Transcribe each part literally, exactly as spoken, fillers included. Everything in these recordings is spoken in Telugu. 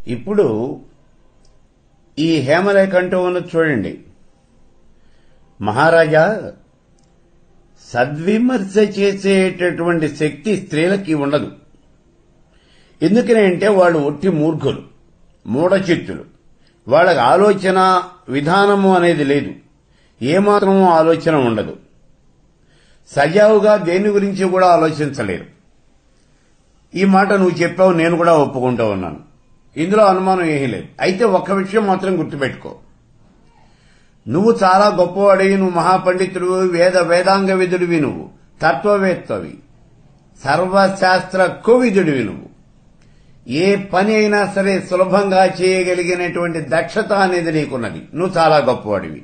ఇప్పుడు ఈ హేమలేఖ అంటూ ఉన్నది చూడండి. మహారాజా, సద్విమర్శ చేసేటటువంటి శక్తి స్త్రీలకి ఉండదు. ఎందుకనంటే వాళ్ళు ఒట్టి మూర్ఖులు, మూఢచిత్తులు. వాళ్ళకి ఆలోచన విధానము అనేది లేదు, ఏమాత్రమూ ఆలోచన ఉండదు. సజావుగా దేని గురించి కూడా ఆలోచించలేరు. ఈ మాట నువ్వు చెప్పావు, నేను కూడా ఒప్పుకుంటూ ఉన్నాను. ఇందులో అనుమానం ఏమీ లేదు. అయితే ఒక్క విషయం మాత్రం గుర్తుపెట్టుకో, నువ్వు చాలా గొప్పవాడివి, నువ్వు మహాపండితుడు, వేద వేదాంగ విదుడివి, నువ్వు తత్వవేత్తవి, సర్వశాస్త్ర కోవిదుడివి. నువ్వు ఏ పని అయినా సరే సులభంగా చేయగలిగినటువంటి దక్షత అనేది నీకున్నది. నువ్వు చాలా గొప్పవాడివి.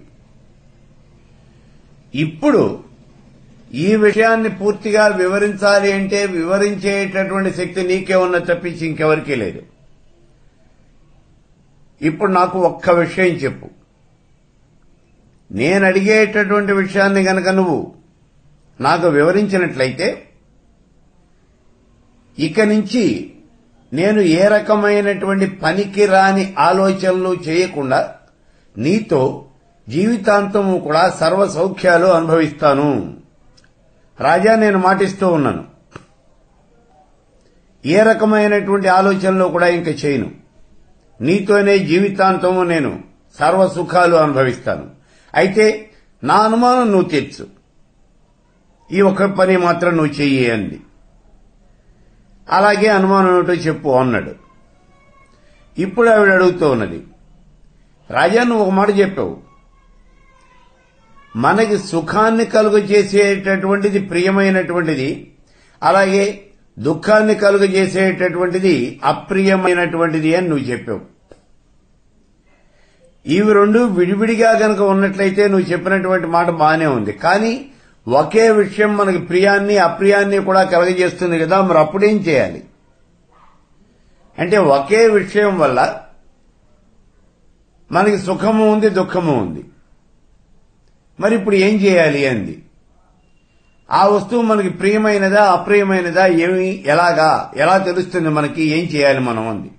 ఇప్పుడు ఈ విషయాన్ని పూర్తిగా వివరించాలి అంటే వివరించేటటువంటి శక్తి నీకే ఉన్నది తప్పించి ఇంకెవరికీ లేదు. ఇప్పుడు నాకు ఒక్క విషయం చెప్పు. నేను అడిగేటటువంటి విషయాన్ని గనక నువ్వు నాకు వివరించినట్లయితే ఇక నుంచి నేను ఏ రకమైనటువంటి పనికి రాని ఆలోచనలు చేయకుండా నీతో జీవితాంతము కూడా సర్వ సౌఖ్యాలు అనుభవిస్తాను. రాజా, నేను మాటిస్తూ ఉన్నాను, ఏ రకమైనటువంటి ఆలోచనలు కూడా ఇంక చేయను. నీతోనే జీవితాంతము నేను సర్వ సుఖాలు అనుభవిస్తాను. అయితే నా అనుమానం నువ్వు తీర్చు. ఈ ఒక్క పని మాత్రం నువ్వు చెయ్యి అంది. అలాగే అనుమానం ఏమిటో చెప్పు అన్నాడు. ఇప్పుడు ఆవిడ అడుగుతూ ఉన్నది, రాజా, నువ్వు ఒక మాట చెప్పావు, మనకి సుఖాన్ని కలుగ చేసేటటువంటిది ప్రియమైనటువంటిది, అలాగే దుఃఖాన్ని కలుగ చేసేటటువంటిది అప్రియమైనటువంటిది అని నువ్వు చెప్పావు. ఇవి రెండు విడివిడిగా గనక ఉన్నట్లయితే నువ్వు చెప్పినటువంటి మాట బానే ఉంది. కానీ ఒకే విషయం మనకి ప్రియాన్ని అప్రియాన్ని కూడా కలగజేస్తుంది కదా, మరి అప్పుడేం చేయాలి? అంటే ఒకే విషయం వల్ల మనకి సుఖము ఉంది, దుఃఖము ఉంది. మరి ఇప్పుడు ఏం చేయాలి అంది. ఆ వస్తువు మనకి ప్రియమైనదా అప్రియమైనదా ఏమి ఎలాగా ఎలా తెలుస్తుంది మనకి, ఏం చేయాలి మనం అంది.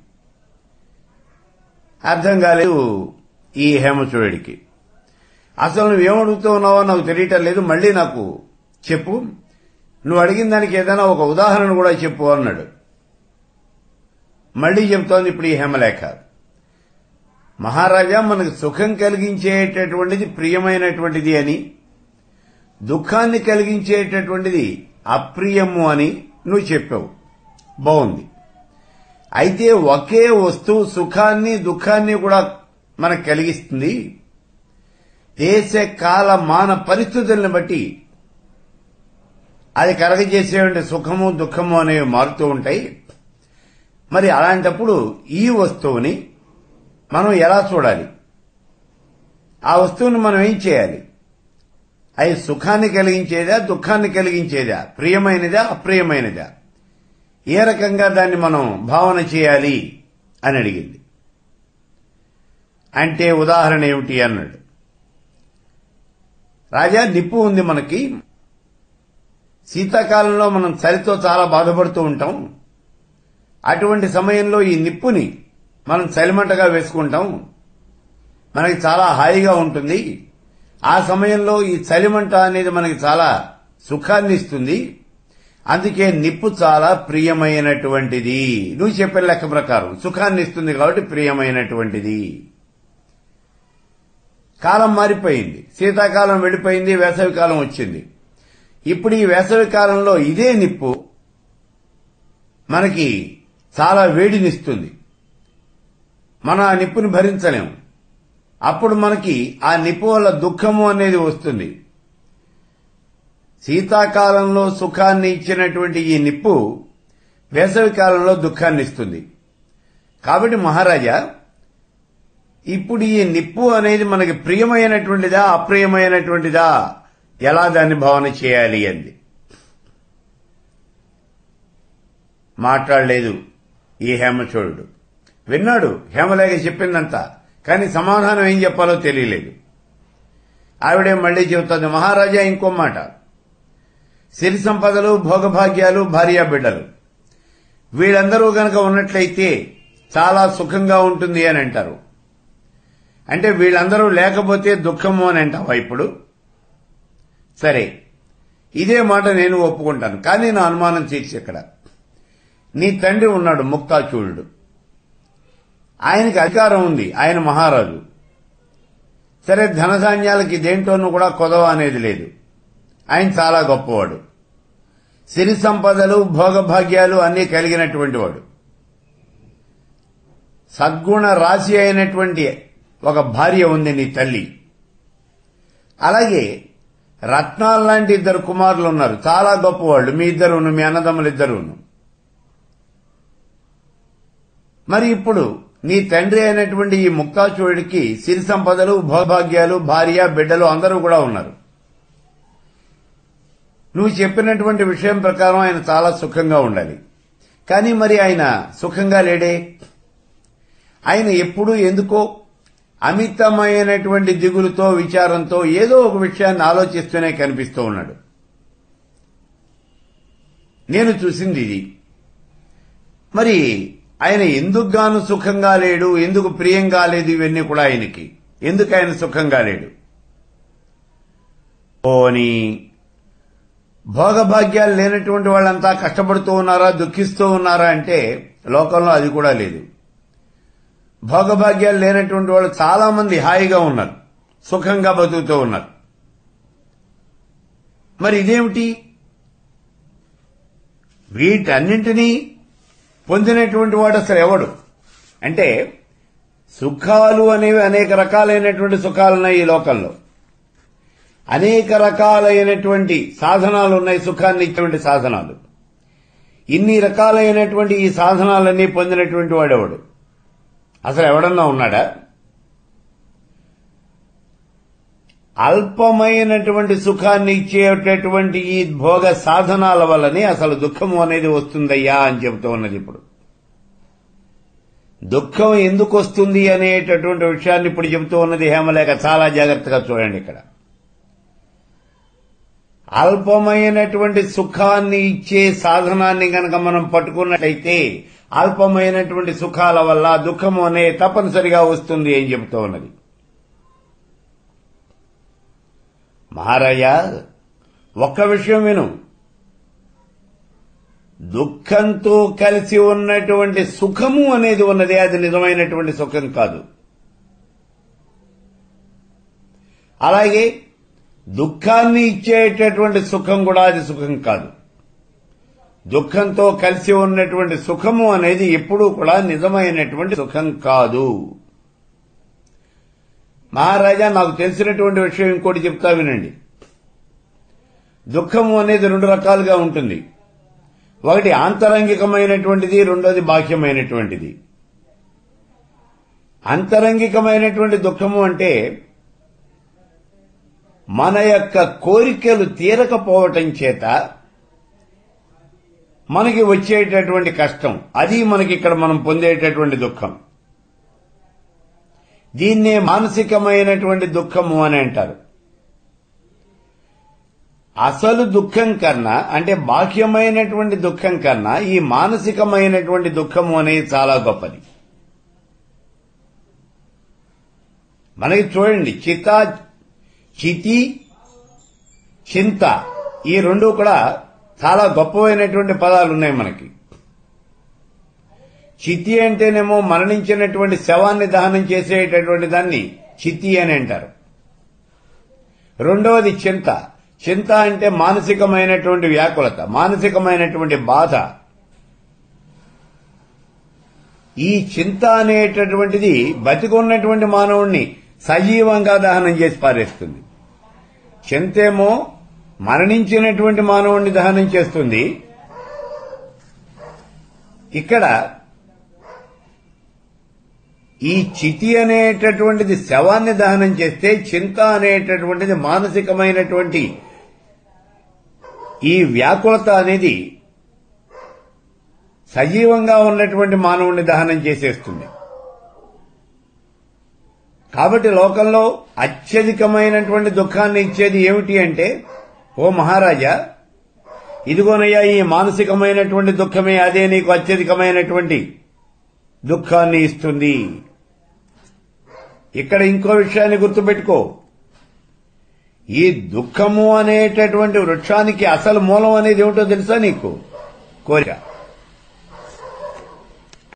అర్థం కాలేదు ఈ హేమచూడికి. అసలు నువ్వేమడుగుతూ ఉన్నావో నాకు తెలియటం లేదు, మళ్లీ నాకు చెప్పు, నువ్వు అడిగిన దానికి ఏదైనా ఒక ఉదాహరణ కూడా చెప్పు అన్నాడు. మళ్లీ చెప్తోంది ఇప్పుడు ఈ హేమలేఖ, మహారాజా, మనకు సుఖం కలిగించేటటువంటిది ప్రియమైనటువంటిది అని, దుఃఖాన్ని కలిగించేటటువంటిది అప్రియము అని నువ్వు చెప్పావు. బాగుంది. అయితే ఒకే వస్తువు సుఖాన్ని దుఃఖాన్ని కూడా మనకు కలిగిస్తుంది. దేశ కాల మాన పరిస్థితులను బట్టి అది కలగజేసేటువంటి సుఖము దుఃఖము అనేవి మారుతూ ఉంటాయి. మరి అలాంటప్పుడు ఈ వస్తువుని మనం ఎలా చూడాలి? ఆ వస్తువుని మనం ఏం చేయాలి? అది సుఖాన్ని కలిగించేదా దుఃఖాన్ని కలిగించేదా, ప్రియమైనదా అప్రియమైనదా, ఏ రకంగా దాన్ని మనం భావన చేయాలి అని అడిగింది. అంటే ఉదాహరణ ఏమిటి అన్నాడు. రాజా, నిప్పు ఉంది మనకి. శీతాకాలంలో మనం చలితో చాలా బాధపడుతూ ఉంటాం. అటువంటి సమయంలో ఈ నిప్పుని మనం చలిమంటగా వేసుకుంటాం, మనకి చాలా హాయిగా ఉంటుంది. ఆ సమయంలో ఈ చలిమంట అనేది మనకి చాలా సుఖాన్ని ఇస్తుంది. అందుకే నిప్పు చాలా ప్రియమైనటువంటిది. నువ్వు చెప్పిన లెక్క ప్రకారం సుఖాన్ని ఇస్తుంది కాబట్టి ప్రియమైనటువంటిది. కాలం మారిపోయింది, శీతాకాలం వెళ్ళిపోయింది, వేసవికాలం వచ్చింది. ఇప్పుడు ఈ వేసవి కాలంలో ఇదే నిప్పు మనకి చాలా వేడినిస్తుంది. మనం ఆ నిప్పుని భరించలేము. అప్పుడు మనకి ఆ నిప్పు వల్ల దుఃఖము అనేది వస్తుంది. శీతాకాలంలో సుఖాన్ని ఇచ్చినటువంటి ఈ నిప్పు వేసవి కాలంలో దుఃఖాన్ని ఇస్తుంది. కాబట్టి మహారాజా, ఇప్పుడు ఈ నిప్పు అనేది మనకి ప్రియమైనటువంటిదా అప్రియమైనటువంటిదా, ఎలా దాన్ని భావన చేయాలి అంది. మాట్లాడలేదు ఈ హేమచూడు. విన్నాడు హేమలేఖ చెప్పిందంతా, కానీ సమాధానం ఏం చెప్పాలో తెలియలేదు. ఆవిడే మళ్లీ చెబుతోంది, మహారాజా, ఇంకో మాట, సిరి సంపదలు భోగభాగ్యాలు భార్యా బిడ్డలు వీళ్ళందరూ గనక ఉన్నట్లయితే చాలా సుఖంగా ఉంటుంది అని అంటారు. అంటే వీళ్ళందరూ లేకపోతే దుఃఖము అని అంటావా ఇప్పుడు? సరే, ఇదే మాట నేను ఒప్పుకుంటాను. కానీ నా అనుమానం తీర్చి ఇక్కడ నీ తండ్రి ఉన్నాడు ముక్తాచూడుడు. ఆయనకి అధికారం ఉంది, ఆయన మహారాజు. సరే, ధనధాన్యాలకి దేంట్లోనూ కూడా కొదవ అనేది లేదు. ఆయన చాలా గొప్పవాడు. సిరి సంపదలు భోగభాగ్యాలు అన్నీ కలిగినటువంటి వాడు. సద్గుణ రాశి అయినటువంటి ఒక భార్య ఉంది నీ తల్లి. అలాగే రత్నాలు లాంటి ఇద్దరు కుమారులు ఉన్నారు, చాలా గొప్పవాళ్ళు. మీ ఇద్దరును, మీ అన్నదమ్ములు ఇద్దరును. మరి ఇప్పుడు నీ తండ్రి అయినటువంటి ఈ ముక్తాచూడుడికి సిరి సంపదలు భోగభాగ్యాలు భార్య బిడ్డలు అందరూ కూడా ఉన్నారు. నువ్వు చెప్పినటువంటి విషయం ప్రకారం ఆయన చాలా సుఖంగా ఉండాలి. కానీ మరి ఆయన సుఖంగా లేడే. ఆయన ఎప్పుడూ ఎందుకో అమితమైనటువంటి దిగులుతో విచారంతో ఏదో ఒక విషయాన్ని ఆలోచిస్తూనే కనిపిస్తూ ఉన్నాడు. నేను చూసింది ఇది. మరి ఆయన ఎందుకు గాను సుఖంగా లేడు, ఎందుకు ప్రియంగా లేదు, ఇవన్నీ కూడా ఆయనకి ఎందుకు ఆయన సుఖంగా లేడు? పోనీ భోగభాగ్యాలు లేనటువంటి వాళ్ళంతా కష్టపడుతూ ఉన్నారా, దుఃఖిస్తూ ఉన్నారా అంటే లోకంలో అది కూడా లేదు. భోగభాగ్యాలు లేనటువంటి వాళ్ళు చాలా మంది హాయిగా ఉన్నారు, సుఖంగా బతుకుతూ ఉన్నారు. మరి ఇదేమిటి? వీటన్నింటినీ పొందినటువంటి వాడు అసలు ఎవడు అంటే, సుఖాలు అనేవి అనేక రకాలైనటువంటి సుఖాలున్నాయి ఈ లోకంలో. అనేక రకాలైనటువంటి సాధనాలు ఉన్నాయి, సుఖాన్ని ఇచ్చేటువంటి సాధనాలు. ఇన్ని రకాలైనటువంటి ఈ సాధనాలన్నీ పొందినటువంటి వాడెవడు? అసలు ఎవడన్నా ఉన్నాడా? అల్పమైనటువంటి సుఖాన్ని ఇచ్చేటటువంటి ఈ భోగ సాధనాల వల్లనే అసలు దుఃఖము అనేది వస్తుందయ్యా అని చెబుతూ ఉన్నది. ఇప్పుడు దుఃఖం ఎందుకు వస్తుంది అనేటటువంటి విషయాన్ని ఇప్పుడు చెబుతూ ఉన్నది హేమలేఖ. చాలా జాగ్రత్తగా చూడండి. ఇక్కడ అల్పమైనటువంటి సుఖాన్ని ఇచ్చే సాధనాన్ని గనక మనం పట్టుకున్నట్లయితే అల్పమైనటువంటి సుఖాల వల్ల దుఃఖము అనే తప్పనిసరిగా వస్తుంది అని చెబుతూ ఉన్నది. మహారాజా, ఒక్క విషయం విను. దుఃఖంతో కలిసి ఉన్నటువంటి సుఖము అనేది ఉన్నదే, అది నిజమైనటువంటి సుఖం కాదు. అలాగే దుఃఖాన్ని ఇచ్చేటటువంటి సుఖం కూడా అది సుఖం కాదు. దుఃఖంతో కలిసి ఉన్నటువంటి సుఖము అనేది ఎప్పుడూ కూడా నిజమైనటువంటి సుఖం కాదు. మహారాజా, నాకు తెలిసినటువంటి విషయం ఇంకోటి చెప్తా వినండి. దుఃఖము అనేది రెండు రకాలుగా ఉంటుంది. ఒకటి ఆంతరంగికమైనటువంటిది, రెండోది బాహ్యమైనటువంటిది. అంతరంగికమైనటువంటి దుఃఖము అంటే మన యొక్క కోరికలు తీరకపోవటం చేత మనకి వచ్చేటటువంటి కష్టం, అది మనకి ఇక్కడ మనం పొందేటటువంటి దుఃఖం. దీన్నే మానసికమైనటువంటి దుఃఖము అని అంటారు. అసలు దుఃఖం కన్నా, అంటే బాహ్యమైనటువంటి దుఃఖం కన్నా ఈ మానసికమైనటువంటి దుఃఖము అనేది చాలా గొప్పది. మనకి చూడండి, చిత చితి చింత ఈ రెండు కూడా చాలా గొప్పమైనటువంటి పదాలు ఉన్నాయి మనకి. చితి అంటేనేమో మరణించినటువంటి శవాన్ని దహనం చేసేటటువంటి దాన్ని చితి అని అంటారు. రెండవది చింత. చింత అంటే మానసికమైనటువంటి వ్యాకులత, మానసికమైనటువంటి బాధ. ఈ చింత అనేటటువంటిది బతికున్నటువంటి మానవుణ్ణి సజీవంగా దహనం చేసి పారేస్తుంది. చింతేమో మరణించినటువంటి మానవుణ్ణి దహనం చేస్తుంది. ఇక్కడ ఈ చితి అనేటటువంటిది శవాన్ని దహనం చేస్తే, చింత అనేటటువంటిది మానసికమైనటువంటి ఈ వ్యాకులత అనేది సజీవంగా ఉన్నటువంటి మానవుణ్ణి దహనం చేసేస్తుంది. కాబట్టి లోకంలో అత్యధికమైనటువంటి దుఃఖాన్ని ఇచ్చేది ఏమిటి అంటే, ఓ మహారాజా, ఇదిగోనయ్యా ఈ మానసికమైనటువంటి దుఃఖమే, అదే నీకు అత్యధికమైనటువంటి దుఃఖాన్ని ఇస్తుంది. ఇక్కడ ఇంకో విషయాన్ని గుర్తుపెట్టుకో. ఈ దుఃఖము అనేటటువంటి వృక్షానికి అసలు మూలం అనేది ఏమిటో తెలుసా నీకు? కోరిక.